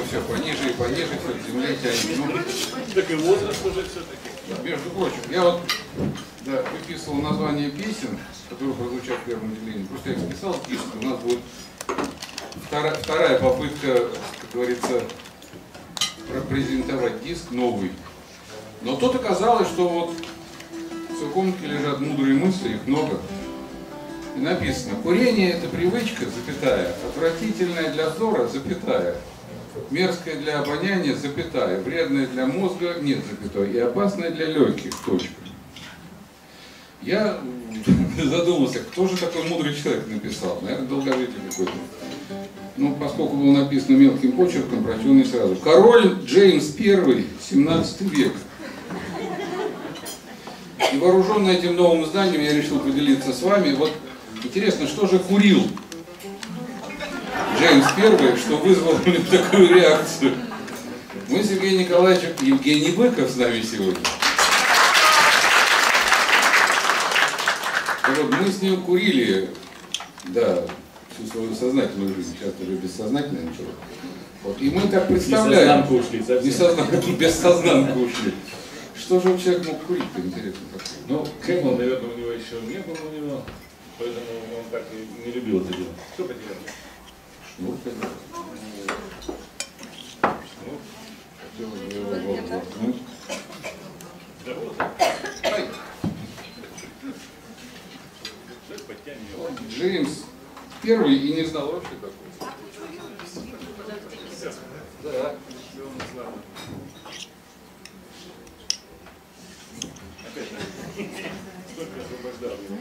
все пониже и пониже, все к земле тянет. Ну, так и возраст уже все-таки. Между прочим, я вот выписывал название песен, которые прозвучат в первом отделении. Просто я их списал в диск. У нас будет вторая попытка, как говорится, презентовать диск новый. Но тут оказалось, что вот в комнатке лежат мудрые мысли, их много. И написано: курение — это привычка, запятая, отвратительная для взора, запятая, мерзкая для обоняния, запятая, вредная для мозга, нет, запятой, и опасная для легких, точка. Я задумался, кто же такой мудрый человек написал? Наверное, долговечный какой-то. Ну, поскольку было написано мелким почерком, прочел не сразу. Король Джеймс I, 17 век. И вооруженный этим новым знанием я решил поделиться с вами. Вот интересно, что же курил Джеймс I, что вызвало у него такую реакцию? Мы с Евгением Николаевичем, Евгений Быков с нами сегодня. Вот мы с ним курили, да, всю свою сознательную жизнь, часто уже бессознательно начало. Вот, и мы так представляем, бессознанку ушли. Что же человек мог курить-то, интересно? Ну, Кэмл, наверное, у него еще не было у него, поэтому он так и не любил это дело. Что потерял? Шнур потерял. Хотел его воткнуть. Да вот. Джеймс I и не знал вообще такого. Да. Только освобождал его.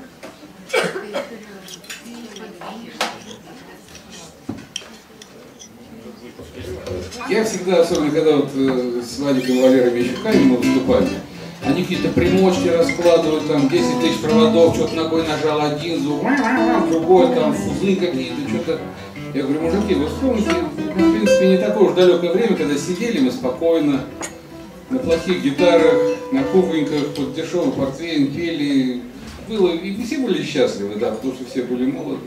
Я всегда, особенно когда вот с Владиком Валерой Мещуками мы выступали, они какие-то примочки раскладывают, там 10 тысяч проводов, что-то ногой нажал один звук, другой, там фузы какие-то, что-то. Я говорю, мужики, вы вспомните, в принципе, не такое уж далекое время, когда сидели мы спокойно, на плохих гитарах, на кухоньках, под дешевый портвейн пели. Было, и все были счастливы, да, потому что все были молоды.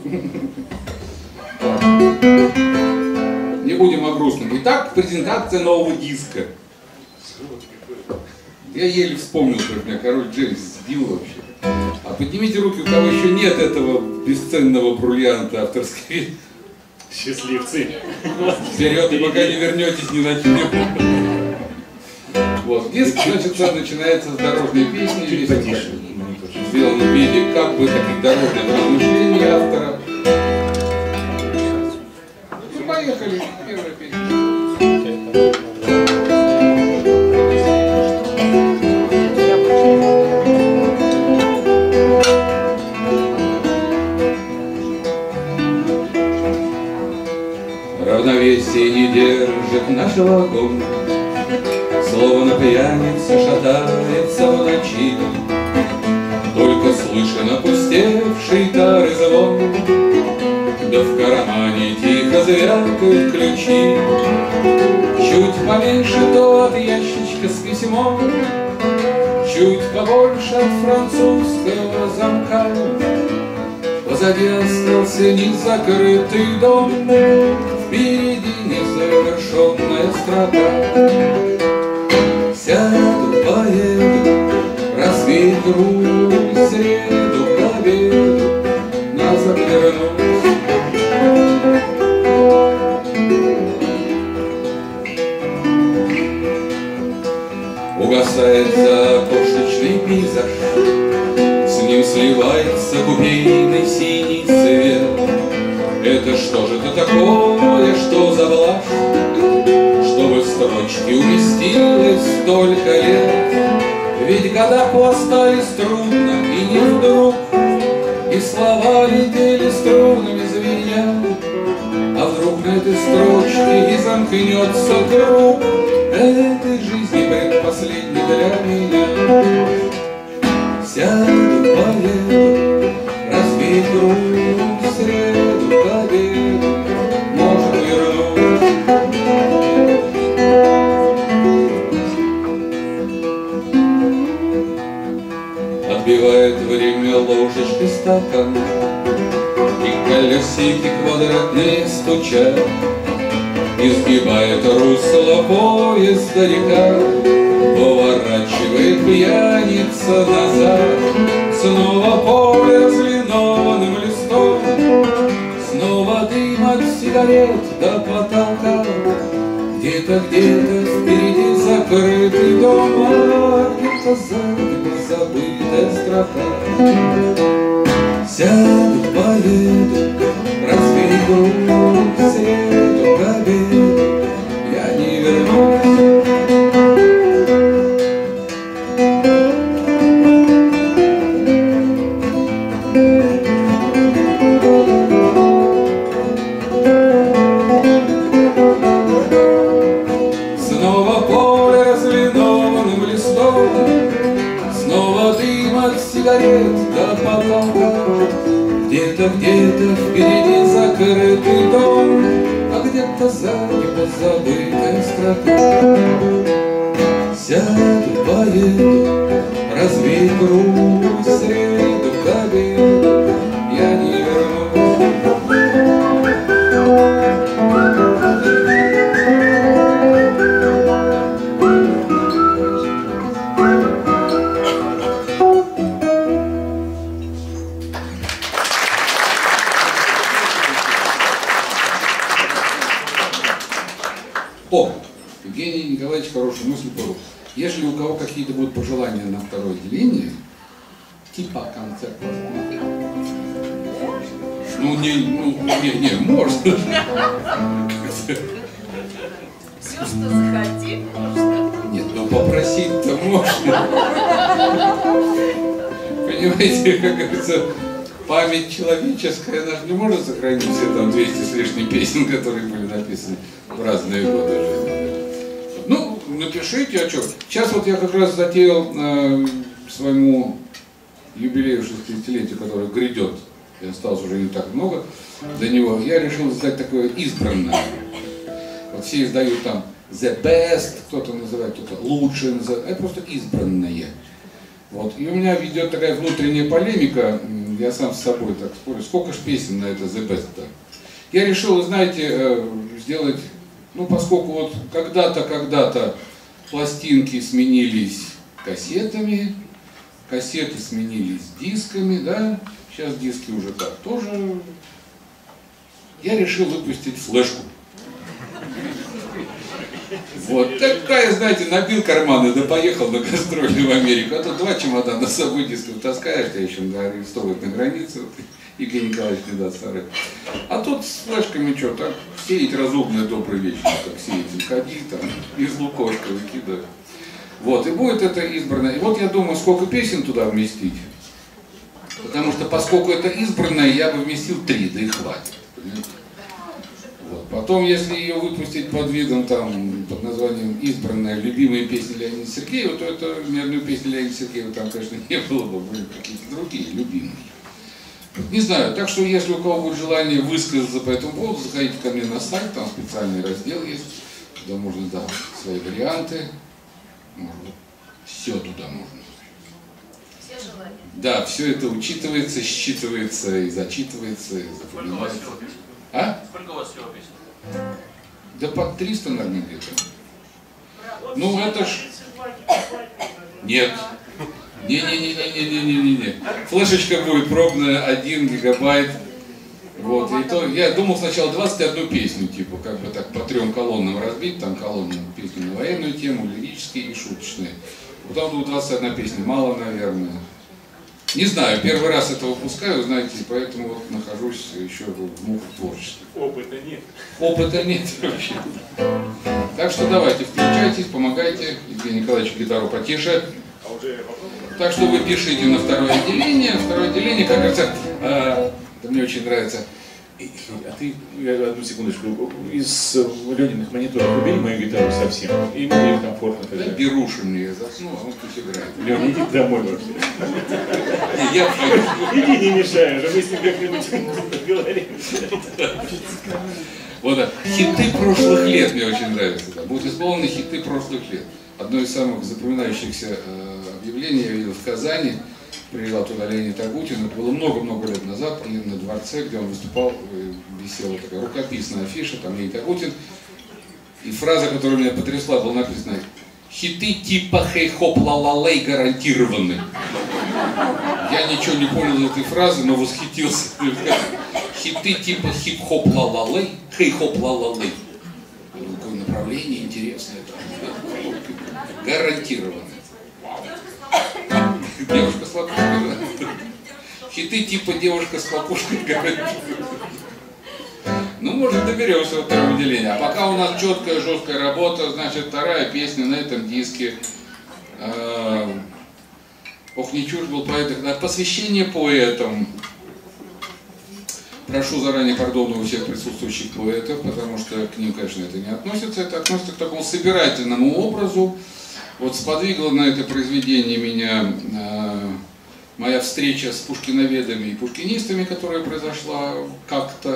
Не будем о грустном. Итак, презентация нового диска. Я еле вспомнил, как меня король Джеймс сбил вообще. А поднимите руки, у кого еще нет этого бесценного бриллианта авторской. Счастливцы. Вперед, и пока не вернетесь, не начнем. Вот, диск, значит, начинается с дорожной песни. Весь сделан в виде как бы таких дорожных размышлений автора. Ну, поехали. Первая песня. Равновесие не держит наш вагон, словно пьяница шатается в ночи. Только слышен опустевший тары звон, да в кармане тихо звякают ключи. Чуть поменьше то от ящичка с письмом, чуть побольше от французского замка. Позади остался незакрытый дом, впереди незавершенная строка. Сяду, поеду, разбить руль, среду к обеду назад вернусь. Угасает заокошечный пейзаж, с ним сливается купейный синий цвет. Это что же это такое, что за блажь, чтобы в строчке уместилось столько лет? Ведь года пластались трудно и не вдруг, и слова летели струнами звеня. А вдруг на этой строчке и замкнется круг этой жизни предпоследней для меня. Сяду, поеду, разбить руль, в среду к обеду, может, вернусь. Отбивает время ложечкой стакан, и колесики квадратные стучат. изгибает русло поезда река, поворачивает пьяница назад. Снова поле разлинованным листом, снова дым от сигарет до потолка. Где-то впереди закрытый дом, а где-то сзади позабытая строка. Сяду, поеду, разберу в среду к обеду, я не вернусь. Снова поле разлинованным листом, снова дым от сигарет до потолка. Где-то впереди закрытый дом, а где-то сзади позабытая строка. Сяду, поеду, разбей круг, в среду к обеду я не вернусь. О, Евгений Николаевич хорошую мысль подал. Если у кого какие-то будут пожелания на второе отделение, типа концерта, можно. Все, что захотим, можно. Нет, но попросить-то можно. Понимаете, как говорится, память человеческая, она же не может сохранить все там 200 с лишним песен, которые были написаны в разные годы жизни. Ну, напишите, а что. Сейчас вот я как раз затеял своему юбилею 60-летию, который грядет, и осталось уже не так много до него, я решил издать такое избранное. Вот все издают там the best, кто-то называет, кто-то лучшее называет, это просто избранное. Вот. И у меня ведет такая внутренняя полемика, я сам с собой так спорю, сколько ж песен на это the best-то. Я решил, знаете, сделать, ну поскольку вот когда-то пластинки сменились кассетами, кассеты сменились дисками, да, сейчас диски уже так тоже, я решил выпустить флешку. Вот такая, знаете, набил карманы, да поехал на гастроли в Америку. А то 2 чемодана с собой дисков таскаешь, тебя еще арестовывают на границе, вот, Евгений Николаевич не даст старый. А тут с флешками что, так сеять разумное добрый вечер, так сеять ходи, там, из лукошка выкидывать. Вот, и будет это избранное. И вот я думаю, сколько песен туда вместить. Потому что поскольку это избранное, я бы вместил 3, да и хватит. Понимаете? Вот. Потом, если ее выпустить под видом, там, под названием «Избранная любимые песни Леонида Сергеева», то это ни одной песни Леонида Сергеева там, конечно, не было бы, были какие-то другие любимые. Не знаю, так что если у кого будет желание высказаться по этому поводу, заходите ко мне на сайт, там специальный раздел есть, туда можно дать свои варианты, можно, все туда можно. Все желания. Да, все это учитывается, считывается и зачитывается, и запоминается. А? Сколько у вас всего песен? Да под 300, наверное, где-то. Ну это ж... Нет. Не. Флешечка будет пробная, 1 гигабайт. Вот. И то я думал сначала 21 песню, типа, как бы так по 3 колоннам разбить, там колонны песни на военную тему, лирические и шуточные. Потом будет 21 песня, мало, наверное. Не знаю, первый раз это выпускаю, знаете, поэтому вот нахожусь еще в муках творчества. Опыта нет. Опыта нет вообще. Так что давайте, включайтесь, помогайте. Евгений Николаевич гитару потише. А уже попробовал? Так что вы пишите на второе отделение. Второе отделение, как говорится, это мне очень нравится. А ты, одну секундочку, из Лениных мониторов убери мою гитару совсем, и мне комфортно Да, тогда. беруши мне я засну, а он пусть играет. Лёня, иди домой вообще. Не, я пойду. Иди, не мешай уже, мы с ним как-нибудь поговорим. Вот так. Хиты прошлых лет мне очень нравятся. Да. Будут исполнены хиты прошлых лет. Одно из самых запоминающихся объявлений я видел в Казани. Приезжал туда Леонид Агутин. Это было много-много лет назад. И на дворце, где он выступал, висела такая рукописная афиша. Там Леонид Агутин. И фраза, которая меня потрясла, была написана: хиты типа хей-хоп-ла-ла-лей гарантированы. Я ничего не понял из этой фразы, но восхитился. Хиты типа хип-хоп-ла-ла-лей, хей-хоп-ла-ла-лей. Какое направление интересное. Гарантированно. Девушка с лопушкой, да? Хиты типа девушка с лопушкой гарантированно. Ну, может, доберемся до второго деления. А пока у нас четкая, жесткая работа, значит, вторая песня на этом диске. Ох, не чушь был поэт, когда посвящение поэтам. Прошу заранее пардона у всех присутствующих поэтов, потому что к ним, конечно, это не относится. Это относится к такому собирательному образу. Вот сподвигла на это произведение меня моя встреча с пушкиноведами и пушкинистами, которая произошла как-то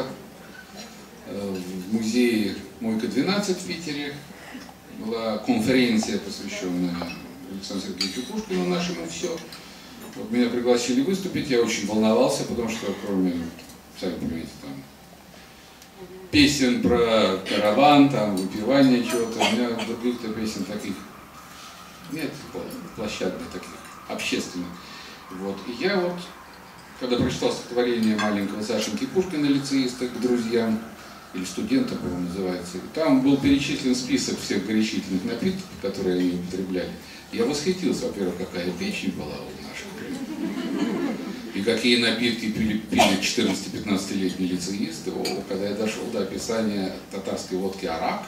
в музее Мойка-12 в Питере. Была конференция, посвященная Александру Сергеевичу Пушкину, нашему «Все». Вот меня пригласили выступить, я очень волновался, потому что кроме, сами понимаете, там песен про караван, там выпивание чего-то, у меня других-то песен таких нет, площадных таких, общественных. Вот. И я вот, когда прочитал стихотворение маленького Сашеньки Пушкина, лицеиста, к друзьям, или студентам, по-моему, называется, и там был перечислен список всех горячительных напитков, которые они употребляли. Я восхитился, во-первых, какая печень была у наших. И какие напитки пили 14-15-летние лицеисты. Когда я дошел до описания татарской водки арак,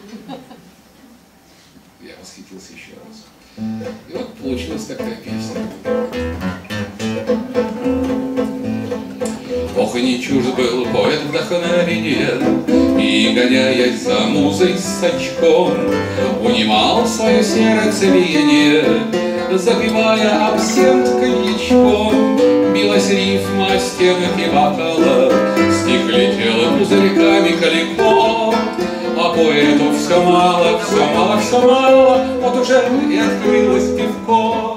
я восхитился еще раз. И вот получилась такая песня. Ох, и не чужд был поэт вдохновения, и, гоняясь за музой с очком, унимал свое сердце биение, запивая абсент коньячком. Билась рифма о стенах и бокала, стих летела пузырьками каликом. А поэту все мало, все мало, все мало, вот уже и открылось пивко.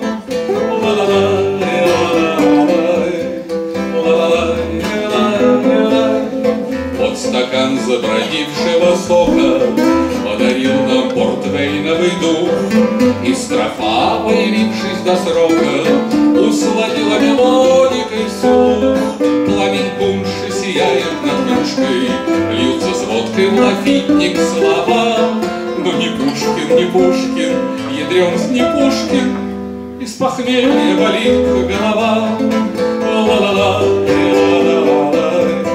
Вот стакан забродившего сока подарил нам портвейновый дух, и строфа, появившись до срока, усладила мелодикой слух. Пламень пунши сияет над кружкой, льются с водкой в лафитник слова. Но не Пушкин, не Пушкин, ядрёнс не Пушкин, из похмелья болит голова. Ла-ла-ла, ла-ла-ла,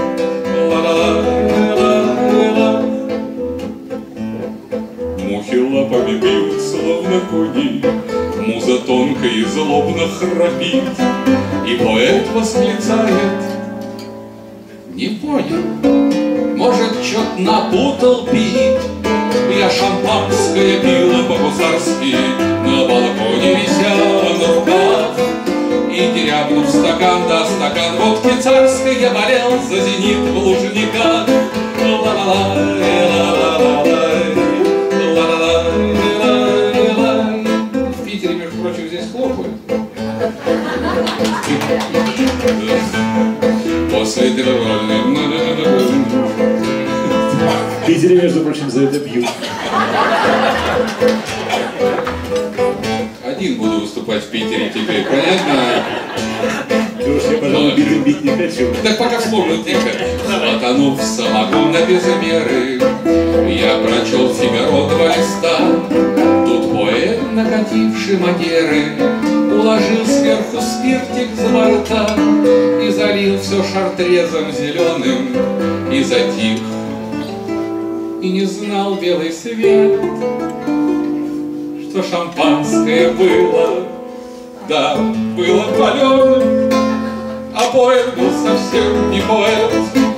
ла-ла-ла. Мухи лапами бьют, словно кони, муза тонко и злобно храпит, и поэт восклицает: не понял, может, чё-то напутал пит. Я шампанское пила по-гусарски, на балконе вися на руках. И дерябнув стакан, да стакан водки царской, я болел за «Зенит» в Лужниках. В Питере, между прочим, здесь хлопают. После В Питере, между прочим, за это бьют. Один буду выступать в Питере теперь, понятно? Потому что я, пожалуй, бить не хочу. Так пока вспомнил тихо. Потонув в самогон на без меры, я прочел «Фигаро» 2 листа. Тут поэт, накативший манеры, уложил сверху спиртик за борта и залил все шартрезом зеленым и затих. И не знал белый свет, что шампанское было, да, было паленым, а поэт был совсем не поэт.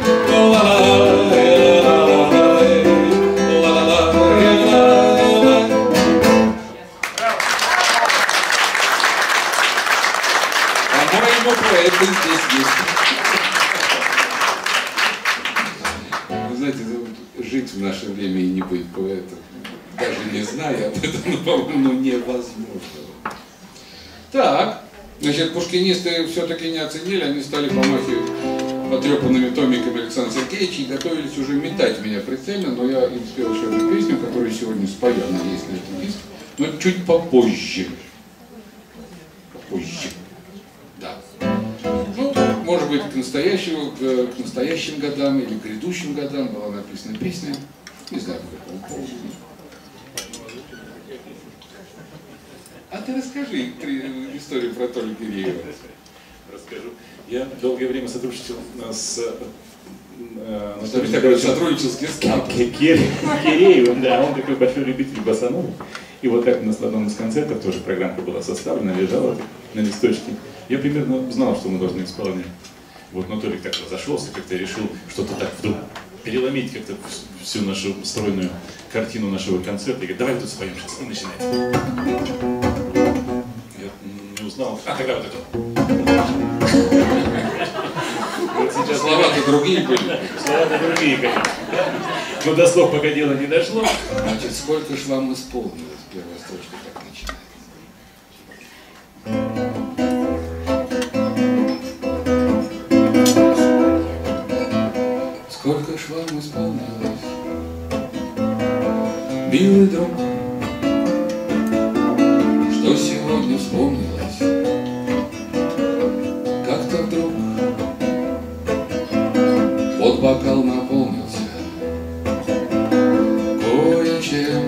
По-моему, поэты здесь есть. Вы знаете, жить в наше время и не быть поэтом, даже не зная об этом, но, по-моему, невозможно. Так, значит, пушкинисты все-таки не оценили, они стали помахивать потрепанными томиками Александра Сергеевича и готовились уже метать меня прицельно, но я им спел еще одну песню, которую сегодня спою, надеюсь, на этом диске, но чуть попозже. Попозже. Да. Ну, может быть, к настоящим годам или к грядущим годам была написана песня. Не знаю, по какому поводу. А ты расскажи историю про Толю Киреева. Расскажу. Я долгое время сотрудничал с сотрудничал с Киреевым, да, он такой большой любитель босанова. И вот как у нас в одном из концертов тоже программка была составлена, лежала на листочке. Я примерно знал, что мы должны исполнять. Вот, но Толик так разошелся, как-то решил что-то так вдруг переломить как-то всю нашу стройную картину нашего концерта. И говорит, давай тут споем сейчас. И начинает. Я не узнал. А тогда вот это. Вот сейчас слова-то другие были. Слова-то другие, конечно. Но до слов пока дело не дошло. Значит, сколько ж вам исполнилось? Первая строчка так начинается. Сколько ж вам исполнилось, милый друг, что сегодня вспомнилось, как-то вдруг вот бокал наполнился кое-чем,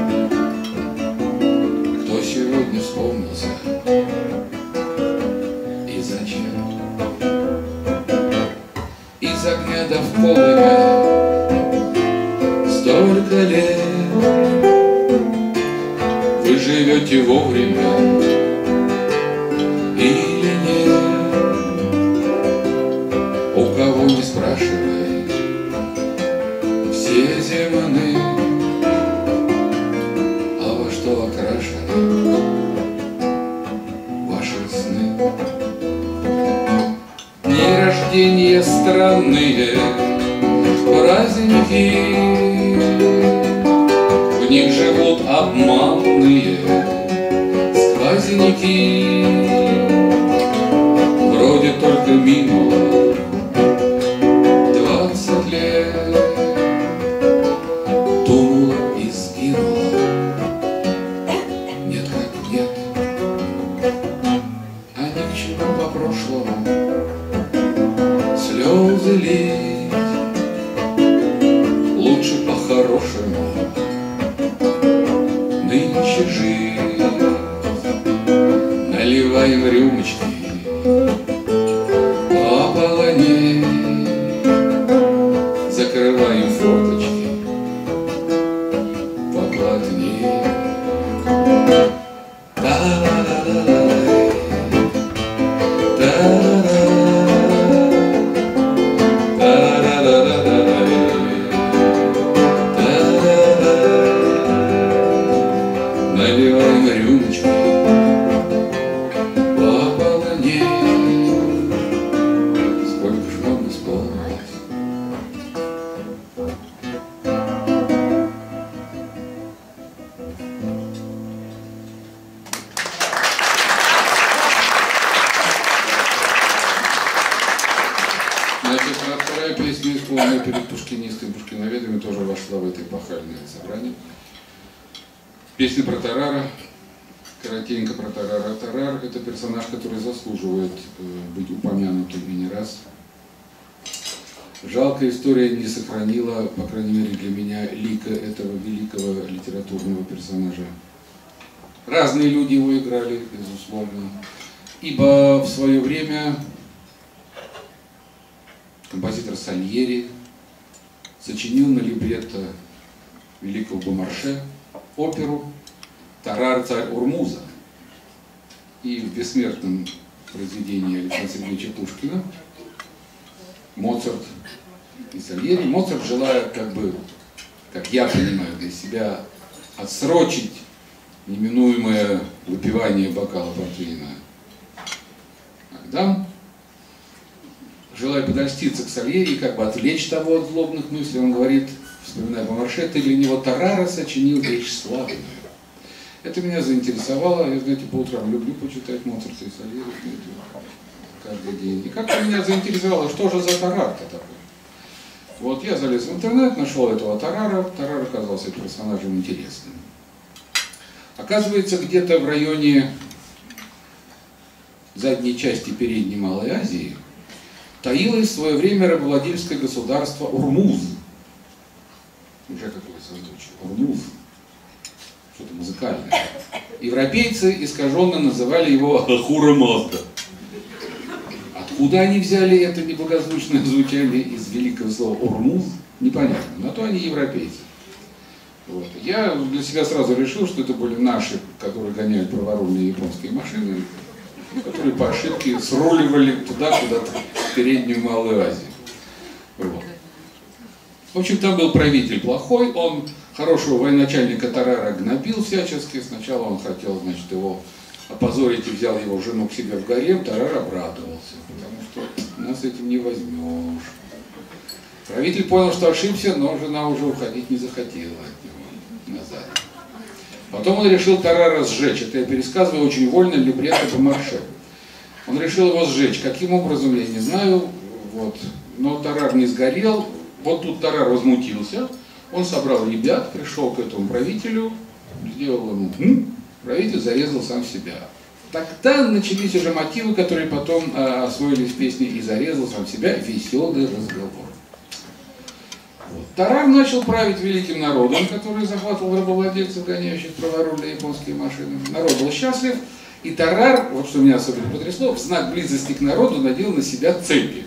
кто сегодня вспомнился и зачем. Из огня до в полымя столько лет вы живете вовремя или нет? У кого не спрашивай, все земны, а во что окрашены ваши сны? Дни рождения странные, праздники, в них живут обманные сквозники. Вроде только минуло 20 лет, тунуло и сгинуло, нет как нет, а ни к чему по прошлому слезы лить, лучше по-хорошему нынче жить. Наливаем рюмочки пополоней, закрываем форточки поплотней. Та-ла-ла-ла-ла-лай, наливаем рюмочки пополоней. Сколько ж вам исполнилось? Значит, вторая песня, исполненная перед пушкинистами, пушкиноведами, тоже вошла в это эпохальное собрание. Песня про Тарара, коротенько про Тарара. Тарар — это персонаж, который заслуживает быть упомянутым и не раз. Жалко, история не сохранила, по крайней мере для меня, лика этого великого литературного персонажа. Разные люди его играли, безусловно, ибо в свое время композитор Сальери сочинил на либретто великого Бомарше оперу «Тарар, царь Урмуза». И в бессмертном произведении Александра Сергеевича Пушкина Моцарт и Сальери. Моцарт, желая, как я понимаю, для себя отсрочить неминуемое выпивание бокала портвейна Агдам, желая подольститься к Сальери, отвлечь того от злобных мыслей, он говорит, вспоминая Бомарше, ты для него Тарара сочинил вещь славную. Это меня заинтересовало. Я, знаете, по утрам люблю почитать Моцарта и Сальери. каждый день. И как-то меня заинтересовало, что же за Тарар-то такой. Вот я залез в интернет, нашел этого Тарара. Тарар оказался персонажем интересным. Оказывается, где-то в районе задней части Передней Малой Азии таилось в свое время рабовладельское государство Урмуз. Уже какое созвучие. Урмуз. Что-то музыкальное. Европейцы искаженно называли его Ахура Мазда. Откуда они взяли это неблагозвучное звучание из великого слова Урмуз, непонятно. Но то они европейцы. Вот. Я для себя сразу решил, что это были наши, которые гоняют праворульные японские машины, которые по ошибке сруливали туда, куда-то в Переднюю Малую Азию. Вот. В общем, там был правитель плохой, он хорошего военачальника Тарара гнобил всячески. Сначала он хотел, значит, его опозорить и взял его жену к себе в гарем. Тарар обрадовался, потому что нас этим не возьмешь. Правитель понял, что ошибся, но жена уже уходить не захотела от него назад. Потом он решил Тарара сжечь. Это я пересказываю очень вольно либретто по марше. Он решил его сжечь. Каким образом, я не знаю. Вот. Но Тарар не сгорел. Вот тут Тарар возмутился. Он собрал ребят, пришел к этому правителю, сделал ему правитель зарезал сам себя. Тогда начались уже мотивы, которые потом освоились в песне «И зарезал сам себя» веселый разговор. Вот. Тарар начал править великим народом, который захватывал рабовладельцев, гоняющих праворульные японские машины. Народ был счастлив, и Тарар, вот что меня особенно потрясло, в знак близости к народу надел на себя цепи.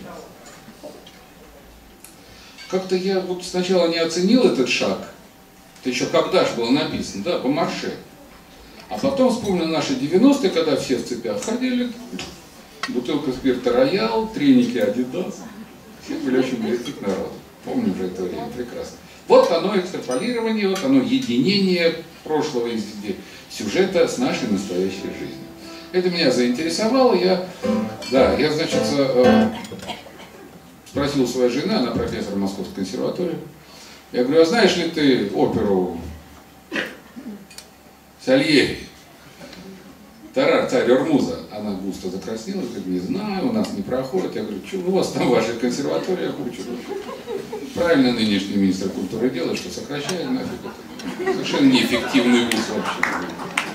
Как-то я вот сначала не оценил этот шаг, это еще когда же было написано, да, по марше. А потом вспомнил наши 90-е, когда все в цепях ходили, бутылка спирта Роял, треники Адидас, все были очень близки к народу. Помню уже это время прекрасно. Вот оно экстраполирование, вот оно единение прошлого сюжета с нашей настоящей жизнью. Это меня заинтересовало, я значит, спросил свою жену, она профессор Московской консерватории. Я говорю, а знаешь ли ты оперу Сальери? Тарар, царь Урмуза. Она густо закраснела, говорит, не знаю, у нас не проходит. Я говорю, что у вас там ваша консерватория? Я говорю, что правильно нынешний министр культуры делает, что сокращает нафиг это. Совершенно неэффективный вуз вообще.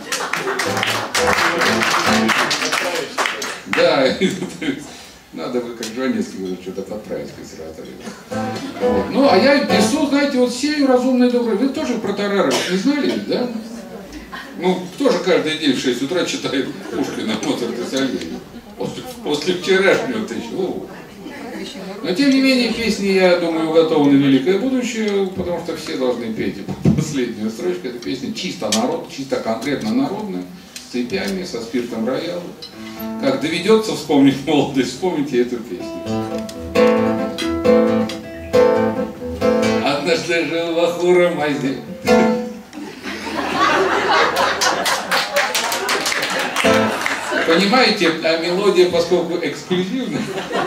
Да, надо бы, как Жванецкий говорит, что-то подправить в консерватории. Вот. Ну, а я пишу, знаете, вот сею разумные добрые. Вы тоже про Тарара не знали, да? Ну, кто же каждый день в 6 утра читает Пушкина, Моцарта, Сальери? После вчерашнего-то еще. Но, тем не менее, песни, я думаю, уготованы на великое будущее, потому что все должны петь. И последняя строчка, это песня чисто народ, чисто конкретно народная, с цепями, со спиртом Роял. Как доведется вспомнить молодость, вспомните эту песню. Однажды жил в Ахура-Мазде. Понимаете, а мелодия, поскольку эксклюзивная.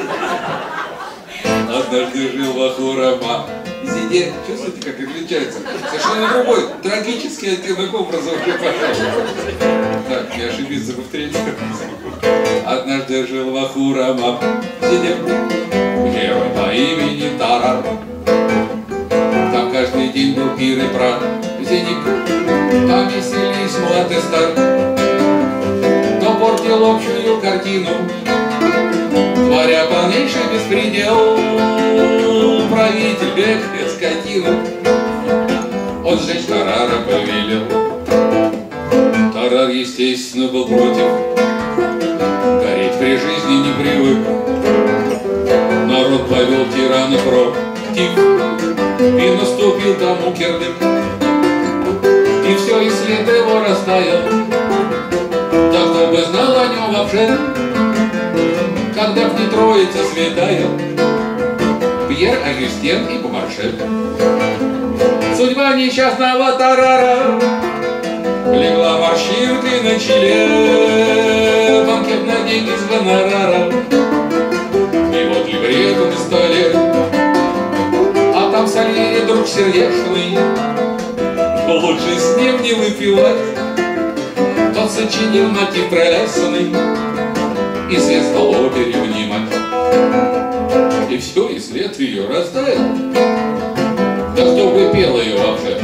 Однажды жил в Ахура-Мазде. Чувствуете, как отличается? Совершенно другой, трагический оттенок образа уже пошел. Так, не ошибиться бы в третьем. Однажды жил в Ахура-Мазде герой по имени Тарар. Там каждый день был пир и праздник. Там веселись млад и стар. Но портил общую картину, творя полнейший беспредел. Правитель бег скотину, он сжечь Тарара повелел. Тарар, естественно, был против, гореть при жизни не привык. Народ повел тирана против, и наступил тому кирдык. И все, и след его растаял. Да кто бы знал о нем вообще, когда в Троица святая, Пьер, Агюстен и Бомаршель. Судьба несчастного Тарара легла морщинкой на челе, банкет на деньги с гонорара. И вот либретто на столе, а там Сальери друг сердечный, лучше с ним не выпивать. Тот сочинил мотив прелестный, и свет стал опере внимать. И все, и след ее растаял. Дождевый пел ее вообще.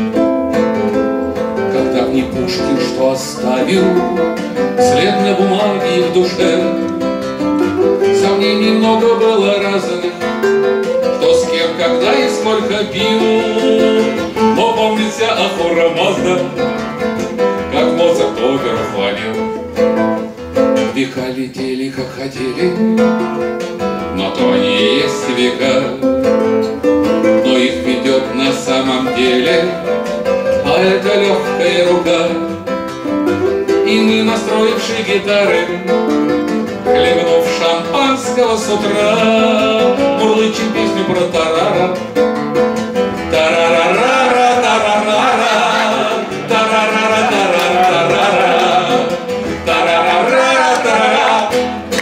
Когда мне Пушкин что оставил след на бумаге и в душе, сомнений много было разных, кто с кем, когда и сколько пил. Но помнится Ахура Мазда, как Моцарт оперу хвалил. Века летели, как хотели, но то они и есть века, но их ведет на самом деле, а это легкая рука. И мы, настроившие гитары, хлебнув шампанского с утра, мурлычем песню про тарара. Тарарара, тарарара, тарарара, тарарара, тарарара, тарара.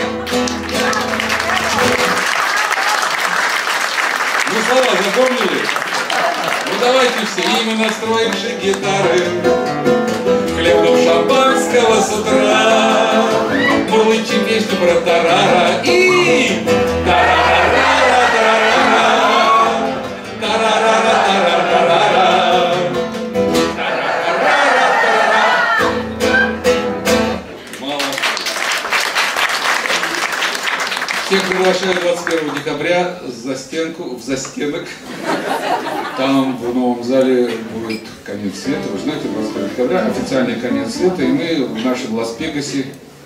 Ну, слова запомнили? Ну, давайте все. И мы, настроившие гитары, хлебнув шампанского с утра, мурлычем песню про тарара и тарарара, тарарара, тарарара, тарарара, тарарара, тарарара. Мало. Всех приглашаю 21 декабря в застенок. Там в новом зале будет конец света. Вы знаете, 21 декабря официальный конец света. И мы в нашем Лас-Вегасе,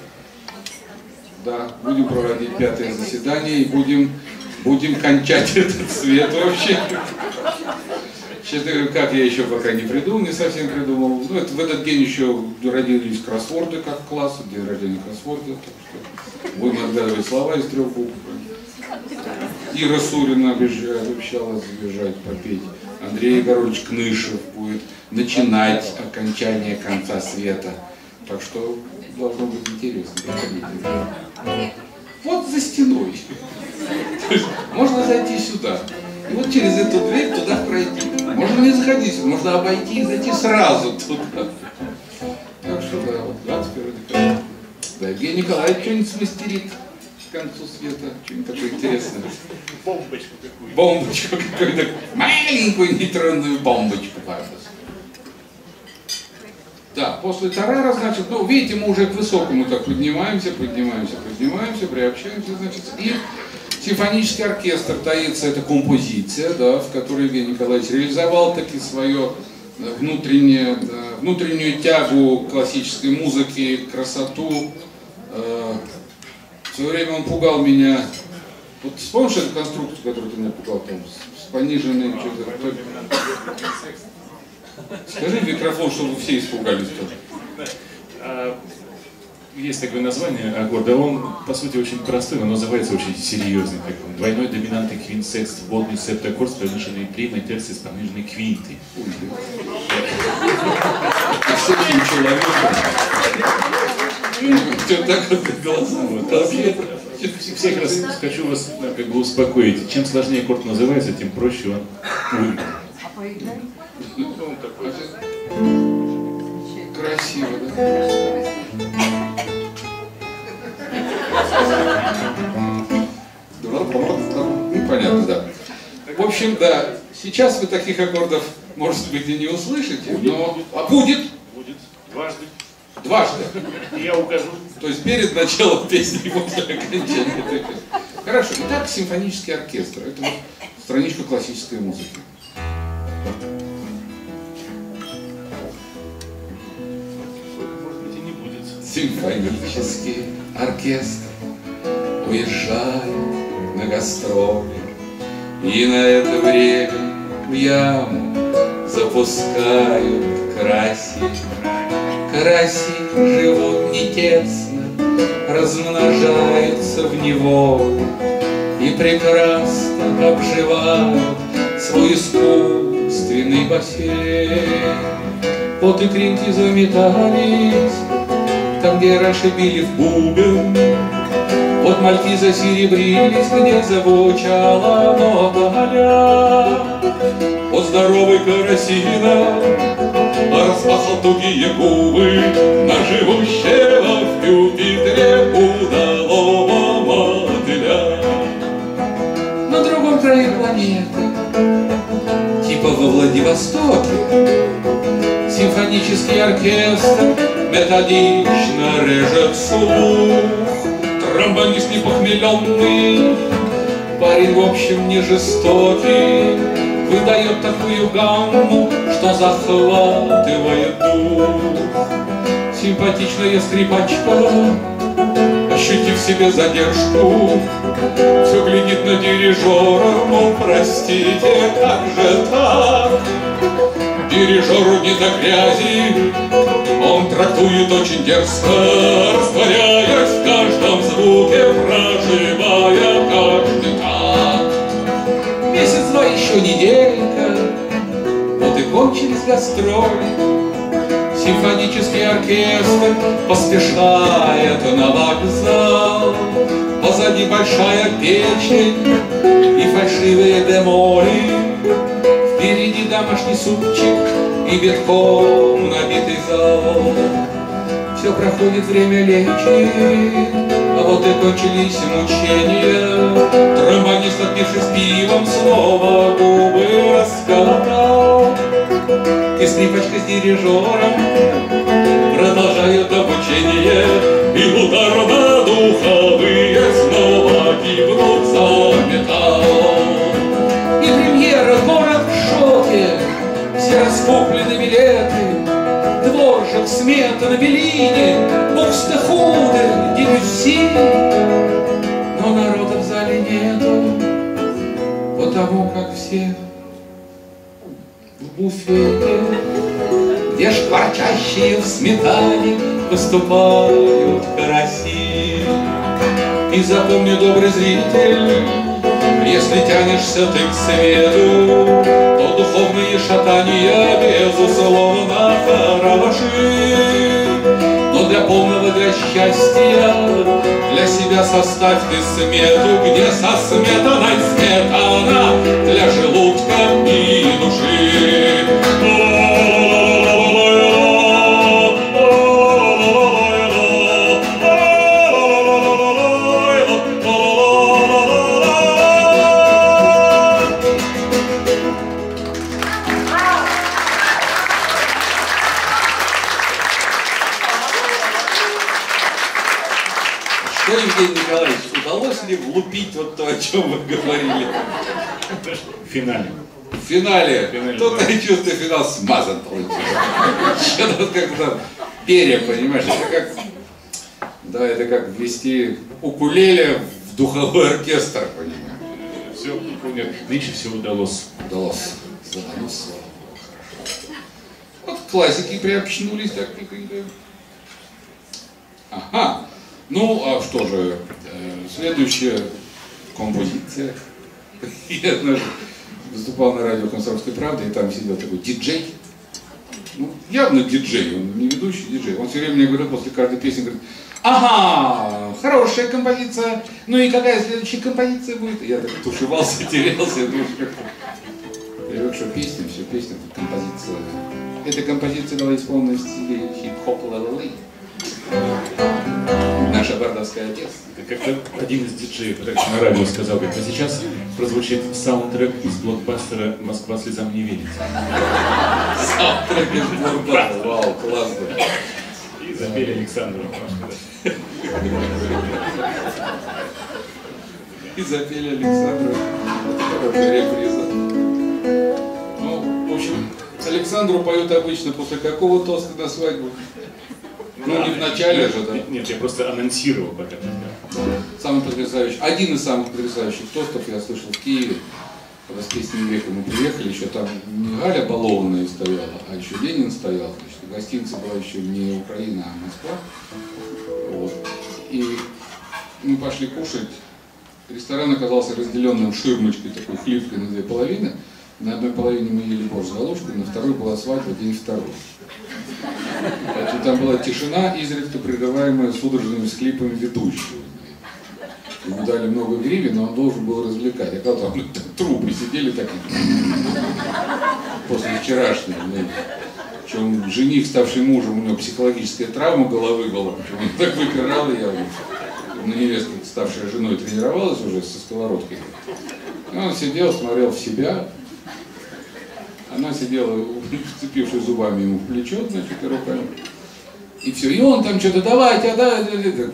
да, будем проводить 5-е заседание и будем кончать этот свет вообще. Честно говоря, как я еще пока не придумал, не совсем придумал. Ну, это, в этот день еще родились кроссворды как класс, день рождения кроссворда. Так что будем отгадывать слова из 3 букв. Ира Сурина обещала забежать, попеть. Андрей Егорович Кнышев будет начинать окончание конца света. Так что должно быть интересно. Вот за стеной. То есть можно зайти сюда. И вот через эту дверь туда пройти. Можно не заходить, можно обойти и зайти сразу туда. Так что да, вот 21 декабря. Да, Евгений Николаевич что-нибудь смастерит к концу света, что-нибудь такое интересное. Бомбочку какую-то. Бомбочку какую-то, маленькую нейтронную бомбочку. Да, после тарара, значит, ну, видите, мы уже к высокому так поднимаемся, приобщаемся, значит, и симфонический оркестр таится, это композиция, да, в которой Евгений Николаевич реализовал таки свою внутреннюю тягу классической музыки, красоту. В свое время он пугал меня. Вот вспомнишь эту конструкцию, которую ты меня пугал, там, с пониженной что-то. Скажи в микрофон, чтобы все испугались тоже. Есть такое название аккорда, он по сути очень простой, но называется очень серьезный. Как он. Двойной доминантный квинт-секст, вводный септаккорд с пониженной примой терции с пониженной квинтой. С этим человеком. Все так вот глаза. Всех раз хочу вас как бы успокоить. Чем сложнее аккорд называется, тем проще он выглядит. Красиво, да? Ну, понятно, да. В общем, да, сейчас вы таких аккордов, может быть, и не услышите, но... А будет? Будет. Дважды. Дважды. Я укажу. То есть перед началом песни и после окончания этой песни. Хорошо. Итак, симфонический оркестр. Это вот страничка классической музыки. Может быть, и не будет. Симфонический оркестр уезжает на гастроли, и на это время в яму запускают караси. Караси живут не тесно, размножаются в неволе и прекрасно обживают свой искусственный бассейн. Вот и крики заметались там, где раньше били в бубен. Вот мальки засеребрились, где звучала нота. Вот здоровый карасина распахал тугие губы на живущего в пюпитре удалого. планеты, типа во Владивостоке. Симфонический оркестр методично режет слух. Тромбонист не похмеленный, парень в общем не жестокий, выдает такую гамму, что захватывает дух. Симпатичная скрипачка, ощутив в себе задержку, все глядит на дирижера, мол, простите, как же так? Дирижеру не до грязи, он трактует очень дерзко, растворяясь в каждом звуке, проживая каждый такт. Месяц-два, еще неделька, вот и кончились гастроли. Симфонический оркестр поспешает на вокзал. Позади большая печень и фальшивые бемоли. Впереди домашний супчик и битком набитый зал. Все проходит, время лечит, а вот и кончились мучения. Тромбонист, отпившись пивом, снова губы раскатал. И скрипачка с дирижером продолжают обучение, и ударно духовые снова гибнут за металл. И премьера, город в шоке, все раскуплены билеты. Дворжик, Смета, на Белине, Букстехуде, Дебюсси. Но народа в зале нету, потому как все в буфете, где шкварчащие в сметане выступают караси. И запомни, добрый зритель, если тянешься ты к свету, то духовные шатания безусловно хороши. Но для полного, для счастья, для себя составь ты смету, где со сметаной сметана для желудка и души. Что, Евгений Николаевич, удалось ли влупить вот то, о чем вы говорили? В финале. В финале, кто-то да. чувствует, финал смазан получился. Что-то как-то перья, понимаешь, это как, да, это как ввести укулеле в духовой оркестр, понимаешь. Все, нет, нынче все удалось. Удалось, задалось, слава Богу, хорошо. Вот классики приобщнулись так тихонько. Ага, ну а что же, следующая композиция. Я однажды выступал на радио «Комсомольской правды», и там сидел такой диджей. Ну, явно диджей, он не ведущий диджей. Он все время мне говорил после каждой песни, говорит: ага, хорошая композиция, ну и какая следующая композиция будет? Я так тушевался, терялся, я думаю, что привык, что песня, все песня, композиция. Эта композиция была исполнена в стиле хип-хоп ла-ла-лей. Наша бардовская отец. Как-то один из диджеев на радио сказал, говорит, а сейчас прозвучит саундтрек из блокбастера «Москва слезам не верит». Саундтрек из блокбастера, вау, классно. И запели Александру. И запели Александру. Хорошая реприза. Ну, в общем, Александру поют обычно после какого тоста на свадьбу? Ну, не в начале же, да? Нет, я просто анонсировал пока. Самый потрясающий, один из самых потрясающих тостов я слышал в Киеве, когда с песней века мы приехали, еще там не Галя балованная стояла, а еще Ленин стоял. Значит, в гостинице была еще не Украина, а Москва. Вот. И мы пошли кушать. Ресторан оказался разделенным ширмочкой, такой хлипкой на две половины. На одной половине мы ели борщ с головушкой, на второй была свадьба, день второй. Там была тишина, изредка прерываемая судорожными всхлипами ведущего. Ему дали много гривен, но он должен был развлекать. А когда там трупы сидели такие, после вчерашнего. Причем жених, ставший мужем, у него психологическая травма головы была, причем он так выпирал, я на невестке, ставшая женой, тренировалась уже со сковородкой. И он сидел, смотрел в себя. Она сидела, вцепившись зубами ему в плечо, значит, и руками. И все. И он там что-то, давайте, давайте.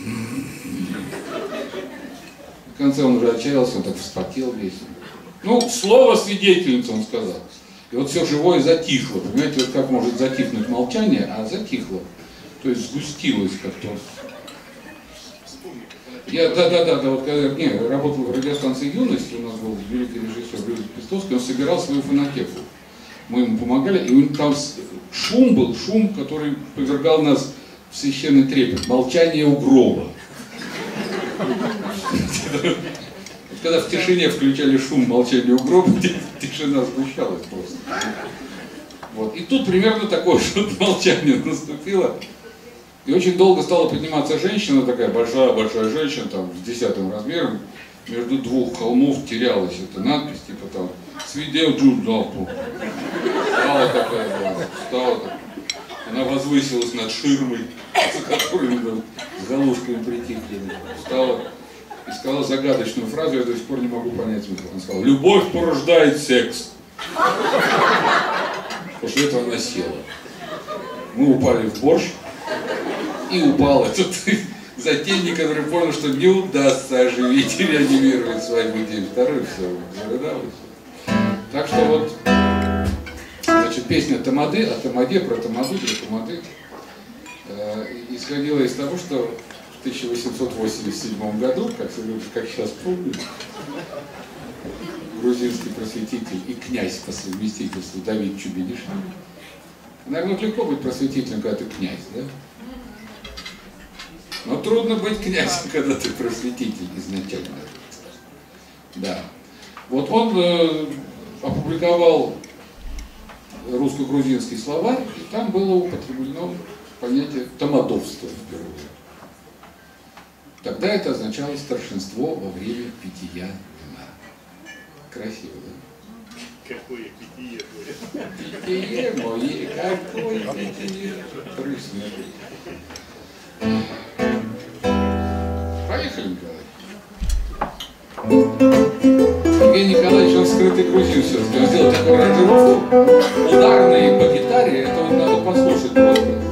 В конце он уже отчаялся, он так вспотел весь. Ну, слово свидетельница, он сказал. И вот все живое затихло. Понимаете, вот как может затихнуть молчание, а затихло. То есть сгустилось как-то. Я, вот когда работал в радиостанции «Юность», у нас был великий режиссер Юрий Пестовский, он собирал свою фонотеку. Мы ему помогали, и там шум был, который повергал нас в священный трепет. Молчание у гроба. Когда в тишине включали шум молчания у гроба, тишина сгущалась просто. Вот. И тут примерно такое же молчание наступило. И очень долго стала подниматься женщина, такая большая женщина, там, с 10 размером, между двух холмов терялась эта надпись, типа там, свидетель залпу. Стала такая, стала так. Она возвысилась над ширмой, за которыми там, с галушками притихли. Встала и сказала загадочную фразу, я до сих пор не могу понять смысл. Она сказала: любовь порождает секс. После этого она села. Мы упали в борщ. И упал этот затейник, который понял, что не удастся оживить и реанимировать свадьбу день второй, все, зарыдалось. Так что вот, значит, песня Тамады, о Тамаде, про Тамаду, для Тамады, исходила из того, что в 1887 году, как сейчас помню, грузинский просветитель и князь по совместительству Давид Чубинишвили. Наверное, легко быть просветителем, когда ты князь, да? Но трудно быть князем, когда ты просветитель изначально. Да. Вот он опубликовал русско-грузинский словарь, и там было употреблено понятие тамадовства впервые. Тогда это означало старшинство во время питья вина. Красиво, да? Какое питье, говорят. Питье мое, какое питье. Крысное. Поехали, Николай. Евгений Николаевич, он скрытый грузин все-таки. Он сделал такую аранжировку. Ударные по гитаре, это вот надо послушать просто.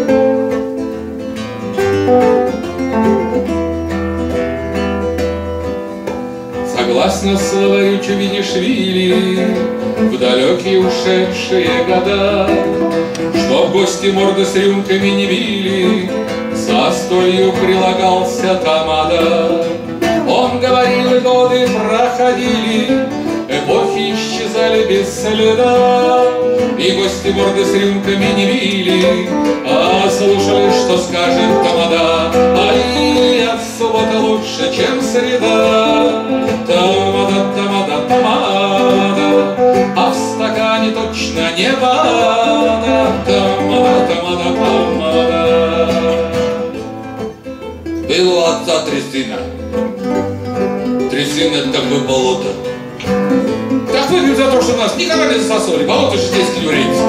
Согласно словарю Чубинишвили, в далекие ушедшие года, чтоб гости морды с рюмками не били, за столью прилагался тамада. Он говорил, и годы проходили, эпохи исчезали без следа, и гости морды с рюмками не били, а слушали, что скажет тамада. Ай, от суббота лучше, чем среда. Тамада, тамада, тамада, а в стакане точно не вода. Тамада, тамада, тамада. Был у отца три сына. Три сына — это такое болото. Так выпьем за то, что нас никогда не засосали. Болото же здесь не варится.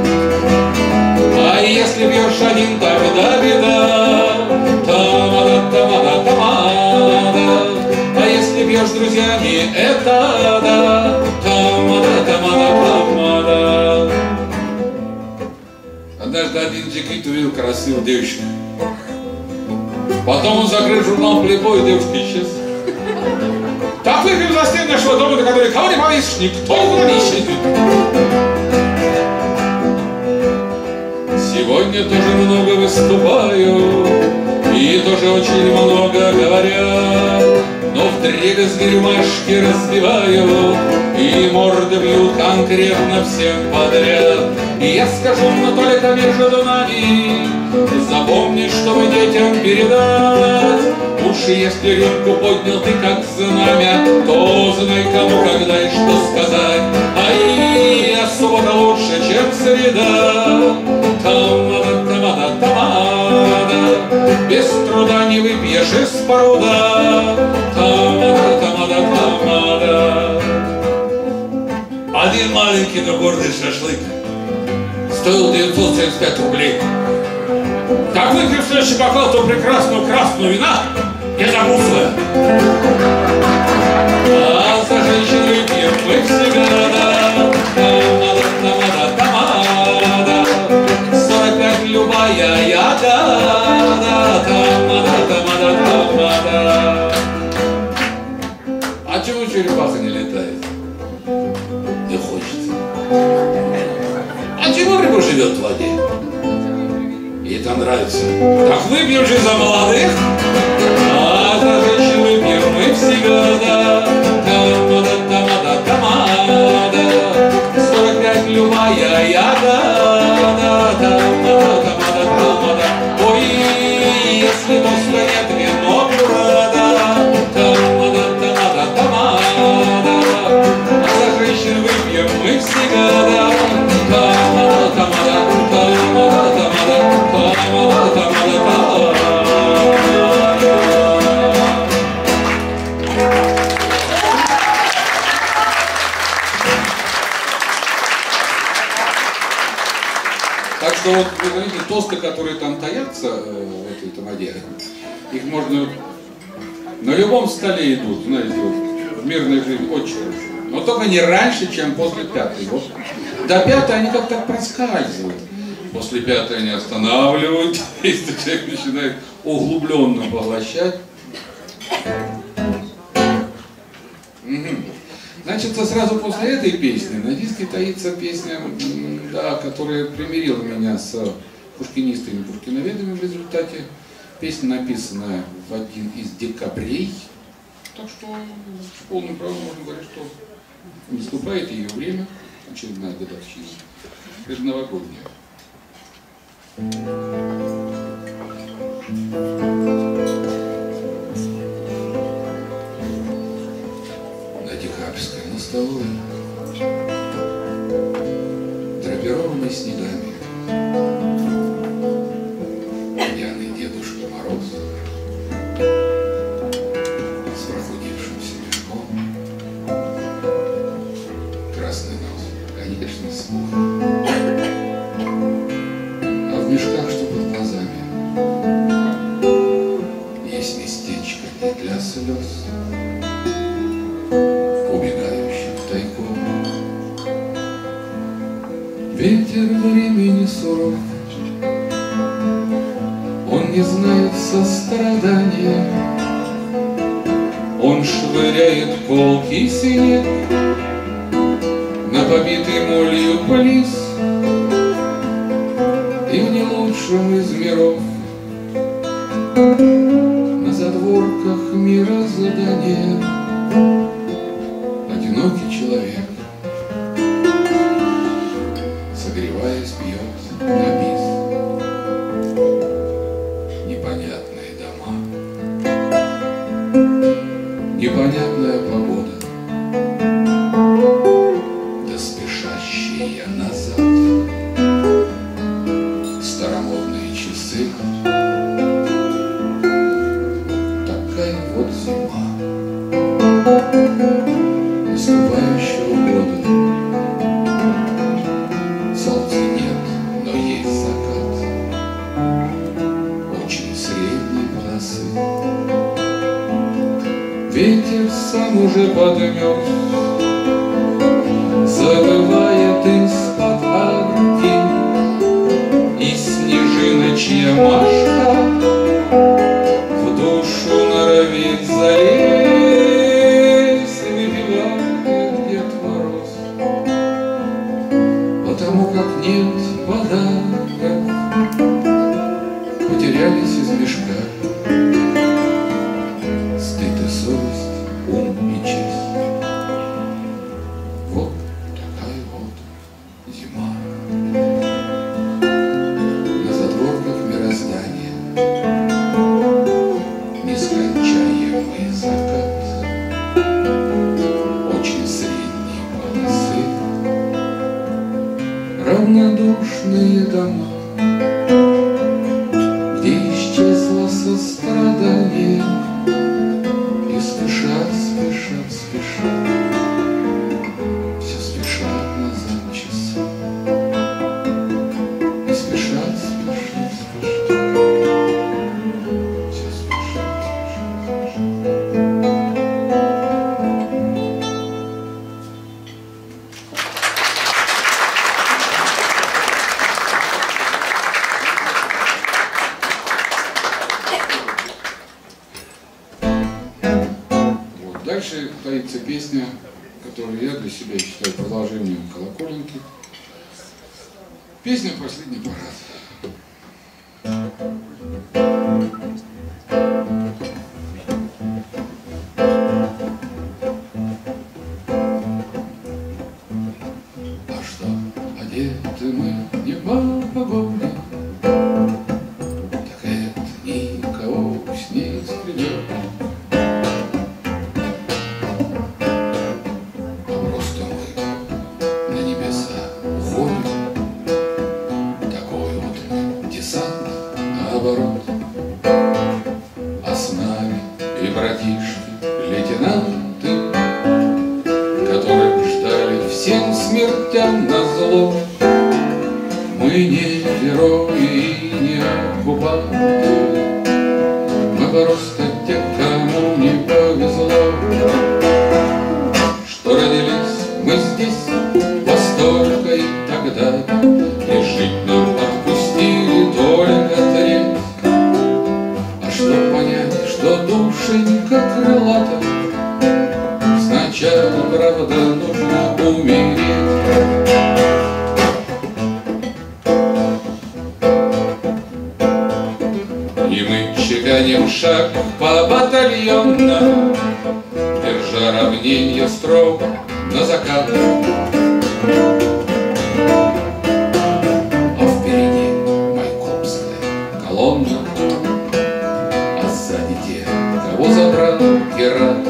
А если бьешь один, тогда беда. Тамада, тамада, тамада. А если бьешь с друзьями, это да. Тамада, тамада, тамада. Однажды один джигит увидел красивую девушку. Потом он закрыл журнал Playboy, и девушка исчез. Так выпьем за стены нашего дома, до которой кого не повесишь, никто его не исчезнет. Сегодня тоже много выступаю, и тоже очень много говорят, но вдребезги рюмашки разбиваю, и морды бьют конкретно всем подряд. И я скажу, но только между нами, запомни, чтобы детям передать. Уж если рюмку поднял ты как знамя, то знай, кому, когда и что сказать. Ай, а суббота лучше, чем среда. Тамада, тамада, тамада, без труда не выпьешь из поруда. Тамада, тамада, тамада. Один маленький, но гордый шашлык стоил 975 рублей. Как выпьем следующий бокал, то прекрасную красную вина, я забыл свое. А за мы всегда. Тамада, 45 любая яда. А чего черепаха не летает? Не хочется. А чего рыба живет в воде? Ей это нравится. Так выпьем же за молодых. А за женщин выпьем мы всегда. Тамада, 45 любая яда. Ой, если мозга нет, вино burada. Тамада, а за женщин выпьем мы всегда. Так что вот, вы знаете, тосты, которые там таятся в этой тамаде, их можно на любом столе идут, знаете, вот, в мирной жизни очень хорошо. Но только не раньше, чем после пятой. Вот. До пятой они как-то проскальзывают. После пятой они останавливают, если человек начинает углубленно поглощать. Значит, сразу после этой песни на диске таится песня, да, которая примирила меня с пушкинистами и пушкиноведами в результате. Песня написана в один из декабрей. Так что с полным правом можно говорить, что наступает ее время, очередная годовщина, предновогодняя. На Декабрьской мостовой, драпированной снегами, пьяный Дедушка Мороз с прохудившимся мешком, красный нос, конечно, смух, а в мешках, что под глазами, есть местечко не для слез, убегающих тайком. Ветер времени суров, он не знает сострадания, он швыряет колкий снег на побитый молью плиз, и в не лучшем из миров, на задворках мироздания, одинокий человек, согреваясь, пьет на бис. Непонятные дома, непонятная погода, да спешащие назад старомодные часы. Такая вот зима наступающего года. Солнца нет, но есть закат очень средней полосы. Ветер сам уже подмёрз, забывает из-под арки, и снежиночья Машка в душу норовит залезть, выпивает Дед Мороз, потому как нет подарков, потерялись из мешка стыд и совесть, ум и честь. Вот такая вот зима на задворках мироздания. Дальше поется песня, которую я для себя считаю продолжением колоколенки. Песня «Последний парад». А что, одеты мы не по погоде, так это никого с ней скребет. А просто мы на небеса уходим, такой вот мы десант наоборот. А с нами и братишки, лейтенанты, которых ждали всем смертям назло. Мы не герои и не оккупанты, мы просто те, кому не повезло, что родились мы здесь во столько и тогда, и жить нам отпустили только треть. А что понять, что душенька крылата, сначала, правда, нужно умереть. И мы чеканим шаг по батальонно, держа равненье строго на закат. А впереди майкопская колонна, а сзади те, кого забрал Герат.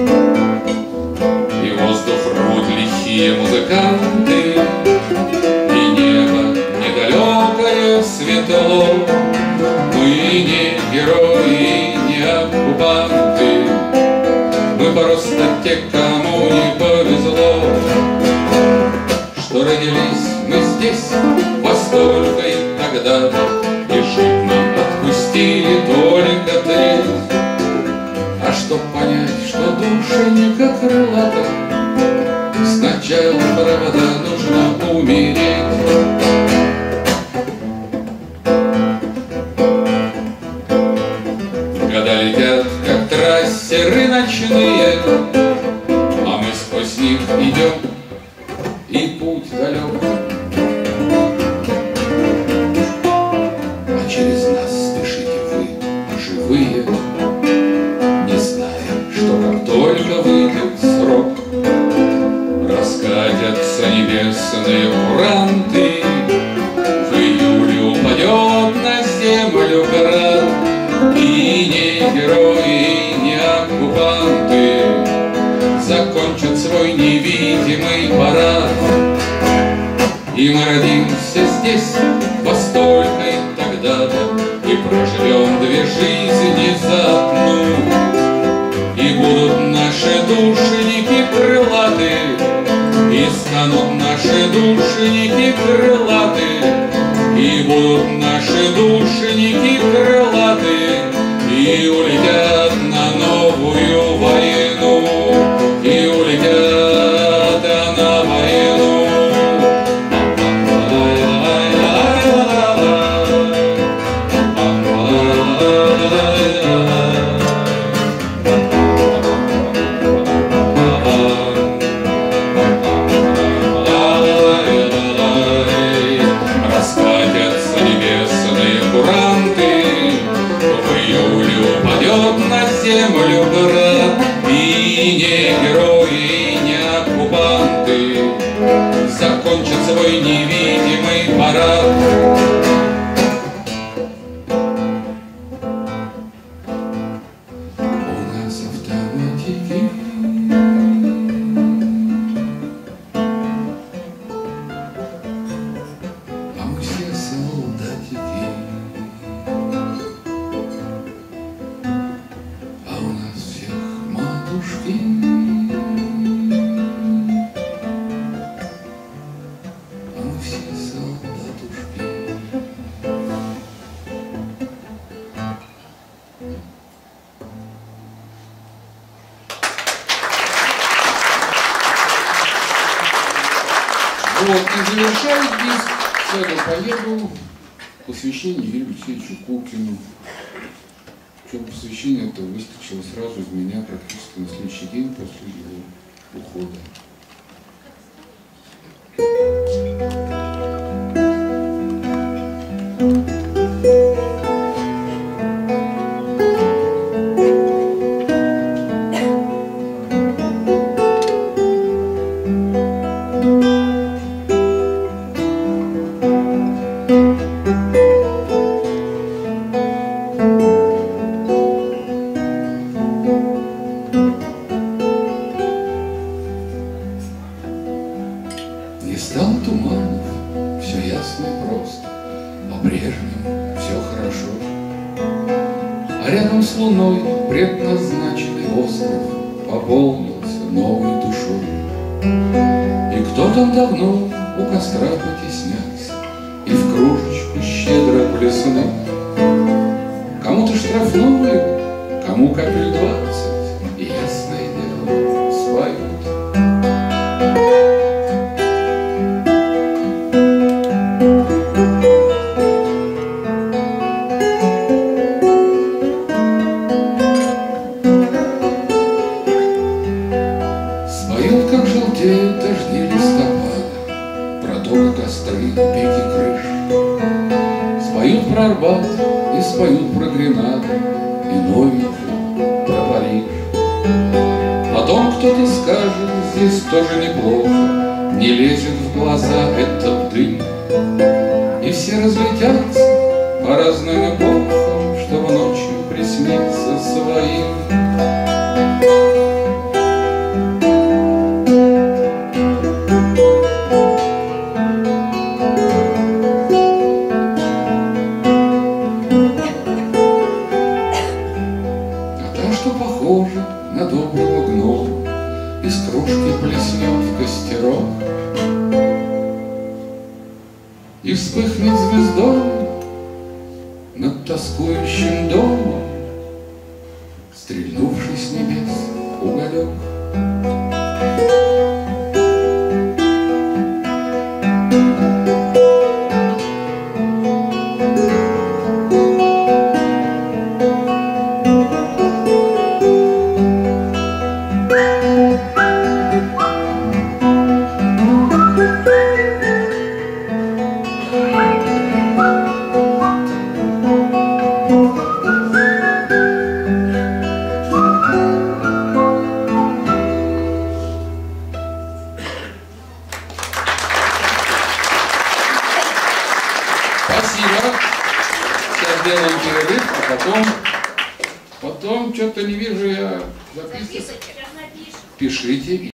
И воздух рвут лихие музыканты, и небо недалекое светло. Мы не герои, не оккупанты, мы просто те, кому не повезло, что родились мы здесь во столько и тогда, и жить нам отпустили только треть. А чтоб понять, что душенька крылата, сначала, правда, нужно умереть. Года летят, как трассеры ночные, а мы сквозь них идем, и путь далек. А через нас дышите вы, живые, не зная, что как только выйдет срок, раскатятся небесные куранты, в июле упадет на землю град. И не герои, не оккупанты закончат свой невидимый парад. И мы родимся здесь во столько и тогда-то, и проживем две жизни за одну. И будут наши душеньки крылаты, и станут наши душеньки крылаты, и будут наши душеньки крылаты, и улетят на новую войну, и улетят на войну. Раскатятся небесные куранты, в июле упадет на землю град. И не герои, не оккупанты закончат свой невидимый парад. У нас автоматики, а мы все солдатики. А у нас всех матушки, а мы все солдатушки. Вот, и завершает диск «Сяду, поеду» посвящение Юрию Алексеевичу Кукину. Причем посвящение это выскочило сразу из меня практически на следующий день после его ухода. Не стало туманов, все ясно и просто, по-прежнему все хорошо. А рядом с луной предназначенный остров пополнился новой душой. И кто там давно у костра потеснялся и в кружечку щедро плеснул. Кому-то штрафную, кому капель 20, и ясное дело споют. Споют, как желтеют дожди листопада, про то, как костры, пеки крыш. Споют про Арбат и споют про Гренады, и новенькую про Париж. Потом кто-то скажет, здесь тоже неплохо, не лезет в глаза этот дым. И все разлетятся по разным эпохам, чтобы ночью присниться своим. Что похоже на доброго гнома, из кружки плеснет в костерок и вспыхнет звездой над тоскующим домом, стрельнувший с небес уголек. Спасибо. Сейчас сделаем перерыв, а потом что-то не вижу я записывать. Пишите.